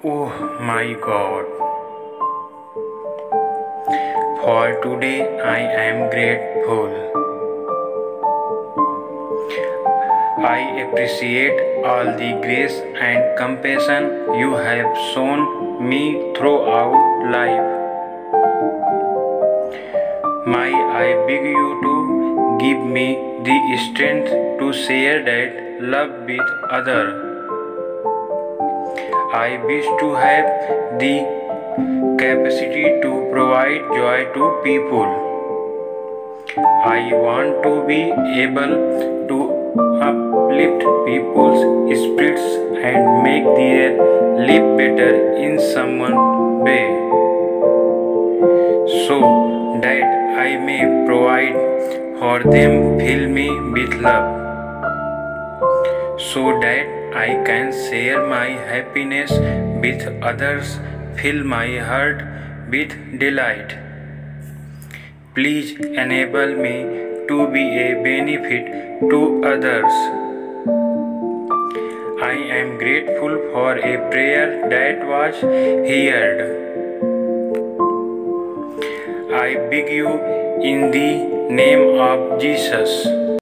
Oh my God, for today I am grateful. I appreciate all the grace and compassion you have shown me throughout life. I beg you to give me the strength to share that love with others. I wish to have the capacity to provide joy to people. I want to be able to uplift people's spirits and make their life better in some way, so that I may provide for them, fill me with love, so that I can share my happiness with others, fill my heart with delight. Please enable me to be a benefit to others. I am grateful for a prayer that was heard. I beg you in the name of Jesus.